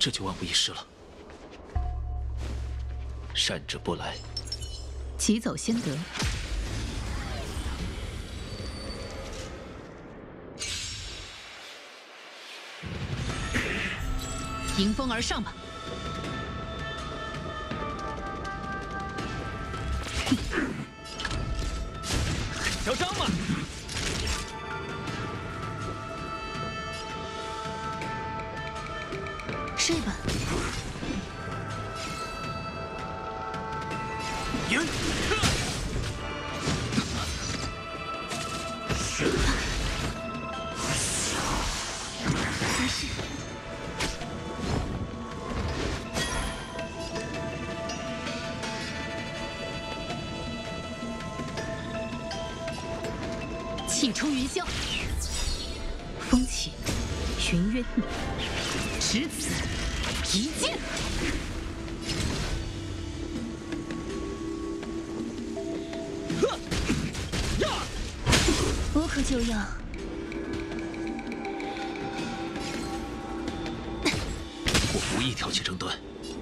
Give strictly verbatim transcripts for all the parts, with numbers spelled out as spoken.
这就万无一失了。善者不来， 棋走先得。迎风而上吧！ 嚣张嘛！ 睡吧。 赢！ 没事。气冲云霄，风起云渊，持此一剑。 呵呀！ 无可救药。 我无意挑起争端。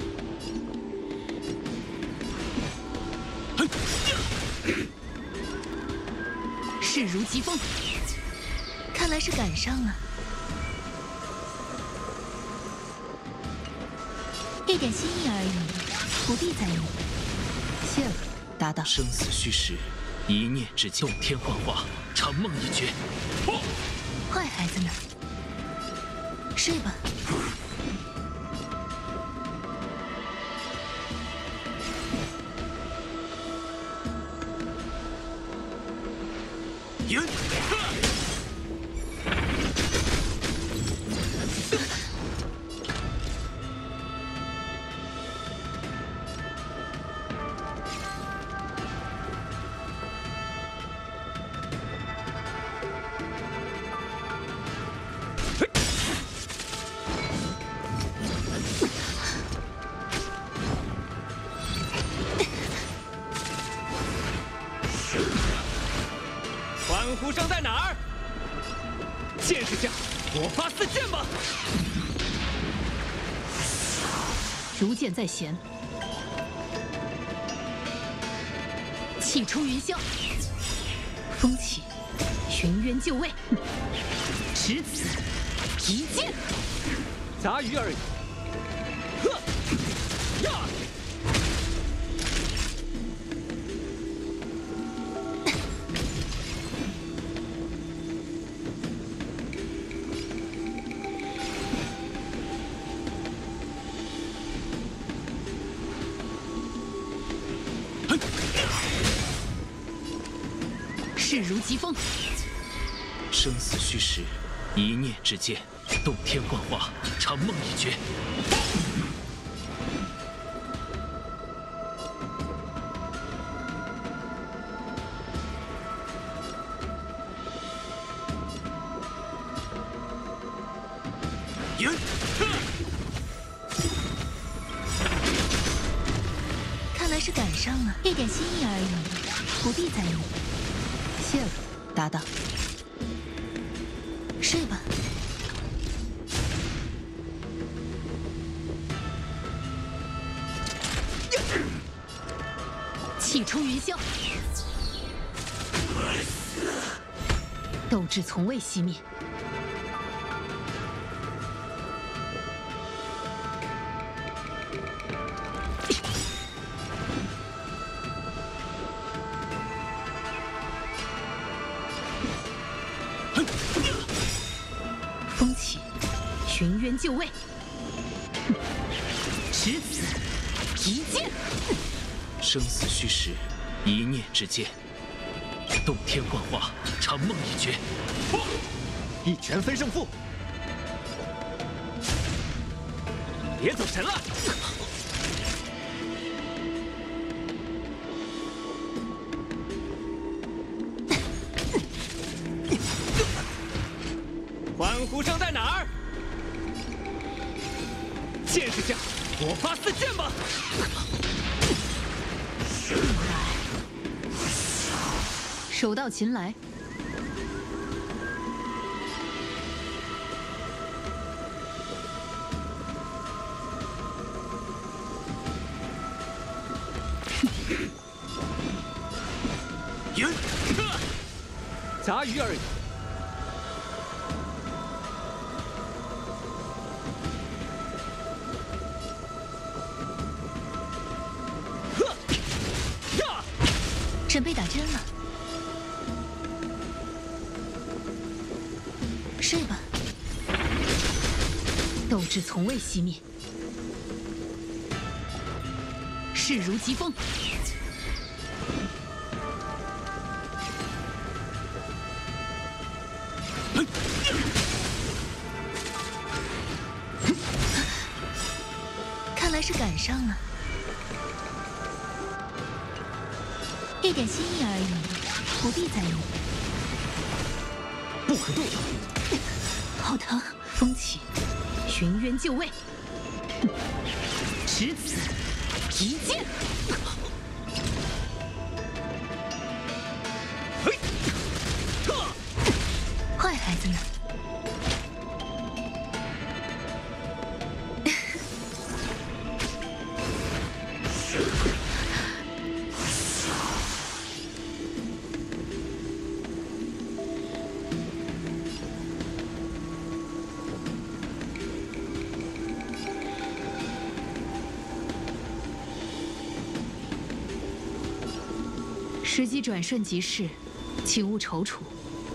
势如疾风，看来是赶上了。一点心意而已，不必在意。谢了，搭档。 生死虚实，一念之间，动天幻化，长梦一绝。 坏孩子呢？睡吧。 赢！欢呼声在哪儿？见识下，我发四箭吧！ 如箭在弦，气冲云霄，风起云渊就位，持此一剑。 杂鱼而已。呵呀！ 势如疾风， 生死虚实，一念之间，动天幻化，长梦一绝。 赢！ 看来是赶上了，一点心意而已，不必在意。谢了，搭档。睡吧。气冲云霄，斗志从未熄灭。风起云渊就位，持此一剑。 生死虚实，一念之间，动天幻化，长梦一绝。 一拳分胜负，别走神了。欢呼声在哪儿？见识下，我发四箭吧！ 手到擒来。 杂鱼而已。呵，呀！ 准备打针了，睡吧。斗志从未熄灭，势如疾风。 看来是赶上了，一点心意而已，不必在意。 不可动摇。 好疼！风起，寻渊就位，持此一剑。 嘿，撤！ 坏孩子呢？时机转瞬即逝，请勿踌躇。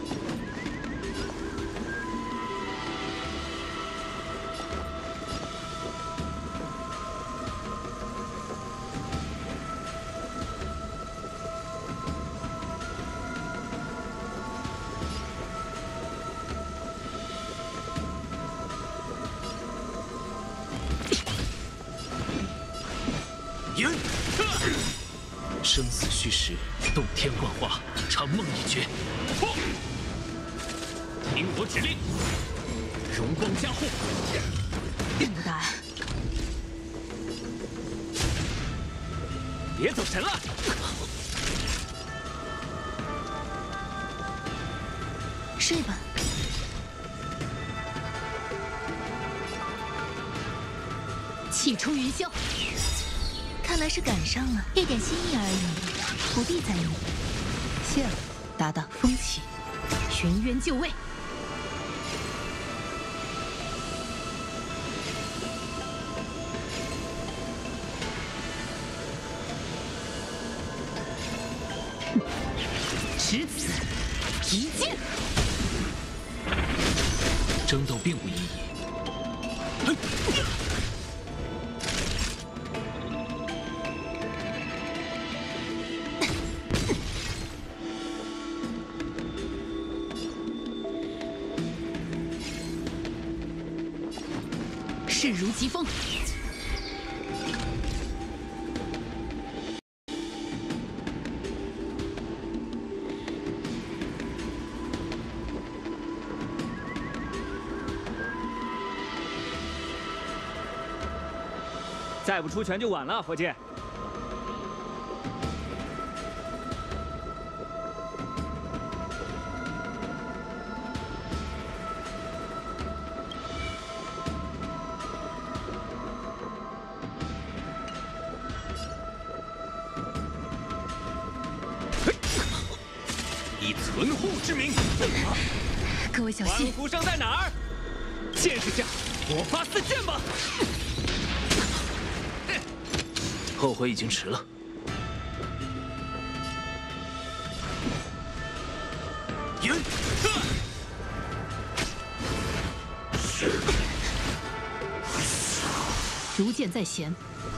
赢！生死虚实，洞天幻化，长梦已绝。听我指令，荣光加护。 并无大碍。 别走神了。 睡吧。气出云霄。 看来是赶上了，一点心意而已，不必在意。谢了，搭档。风起，寻渊就位。持此一剑。 争斗并无意义。 势如疾风， 再不出拳就晚了，伙计。 以存护之名， 各位小心！ 欢呼声在哪儿？见识下，我发四箭吧！ 后悔已经迟了。赢！ 如箭在弦。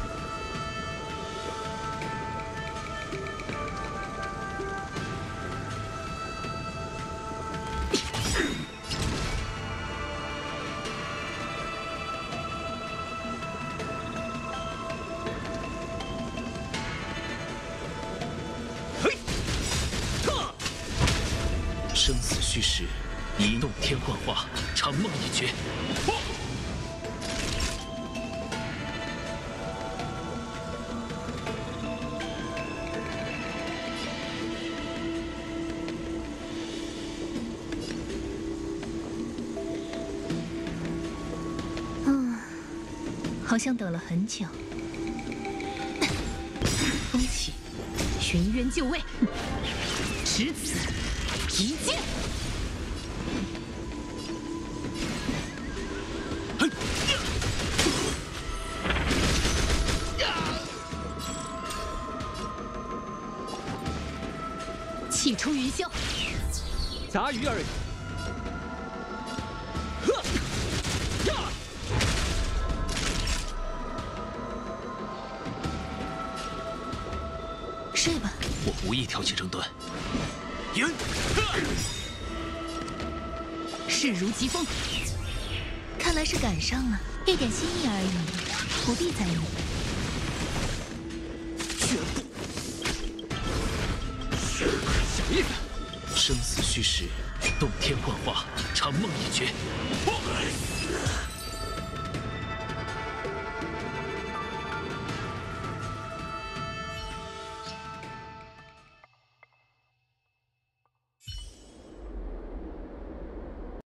生死虚实，一洞天幻化，长梦已绝。 嗯，好像等了很久。风起，寻渊就位，持此一剑。气冲云霄， 杂鱼而已。呵，呀！ 睡吧。 我无意挑起争端。赢！ 势如疾风，看来是赶上了，一点心意而已，不必在意。 绝不！小意思。 生死虚实，洞天幻化，长梦一绝。